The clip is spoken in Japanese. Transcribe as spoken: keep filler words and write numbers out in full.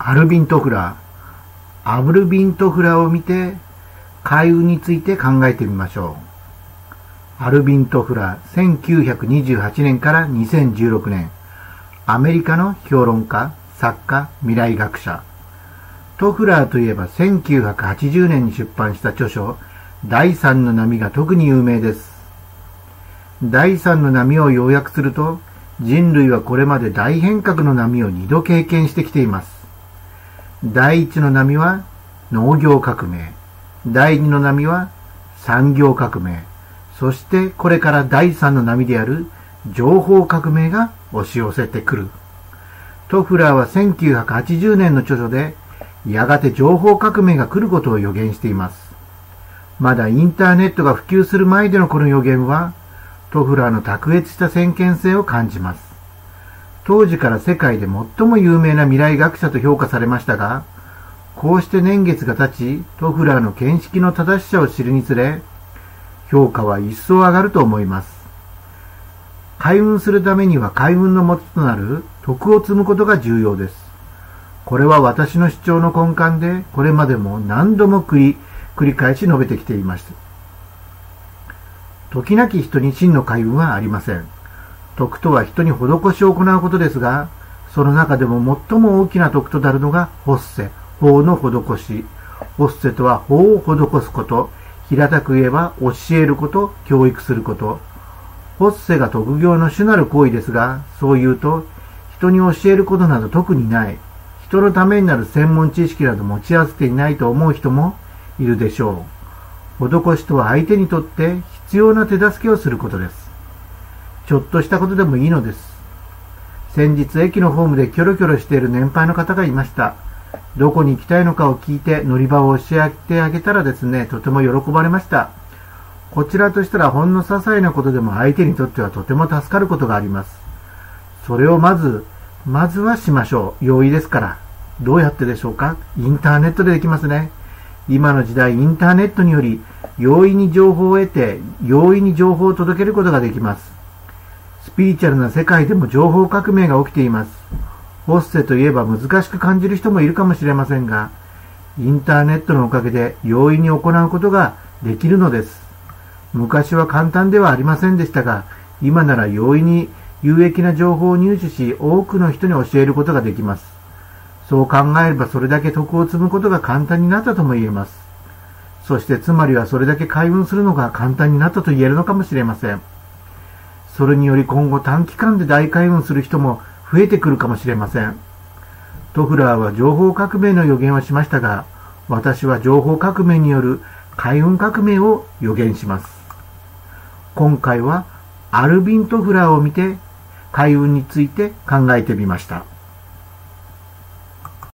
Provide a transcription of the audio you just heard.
アルビン・トフラー。アルビン・トフラーを見て、開運について考えてみましょう。アルビン・トフラー、せんきゅうひゃくにじゅうはちねんからにせんじゅうろくねん。アメリカの評論家、作家、未来学者。トフラーといえばせんきゅうひゃくはちじゅうねんに出版した著書、第三の波が特に有名です。第三の波を要約すると、人類はこれまで大変革の波を二度経験してきています。第一の波は農業革命。第二の波は産業革命。そしてこれから第三の波である情報革命が押し寄せてくる。トフラーはせんきゅうひゃくはちじゅうねんの著書で、やがて情報革命が来ることを予言しています。まだインターネットが普及する前でのこの予言は、トフラーの卓越した先見性を感じます。当時から世界で最も有名な未来学者と評価されましたが、こうして年月が経ち、トフラーの見識の正しさを知るにつれ、評価は一層上がると思います。開運するためには開運の元となる徳を積むことが重要です。これは私の主張の根幹で、これまでも何度も繰り、繰り返し述べてきていました。時なき人に真の開運はありません。徳とは人に施しを行うことですが、その中でも最も大きな徳となるのがホッセ、法の施し。ホッセとは法を施すこと、平たく言えば教えること、教育すること。ホッセが徳行の主なる行為ですが、そう言うと、人に教えることなど特にない、人のためになる専門知識など持ち合わせていないと思う人もいるでしょう。施しとは相手にとって必要な手助けをすることです。ちょっとしたことでもいいのです。先日駅のホームでキョロキョロしている年配の方がいました。どこに行きたいのかを聞いて乗り場を教えてあげたらですね、とても喜ばれました。こちらとしたらほんの些細なことでも相手にとってはとても助かることがあります。それをまず、まずはしましょう。容易ですから。どうやってでしょうか？インターネットでできますね。今の時代、インターネットにより、容易に情報を得て、容易に情報を届けることができます。スピリチュアルな世界でも情報革命が起きています。ホッセといえば難しく感じる人もいるかもしれませんが、インターネットのおかげで容易に行うことができるのです。昔は簡単ではありませんでしたが、今なら容易に有益な情報を入手し、多くの人に教えることができます。そう考えればそれだけ徳を積むことが簡単になったとも言えます。そしてつまりはそれだけ開運するのが簡単になったと言えるのかもしれません。それにより今後短期間で大開運する人も増えてくるかもしれません。トフラーは情報革命の予言をしましたが、私は情報革命による開運革命を予言します。今回はアルビン・トフラーを見て開運について考えてみました。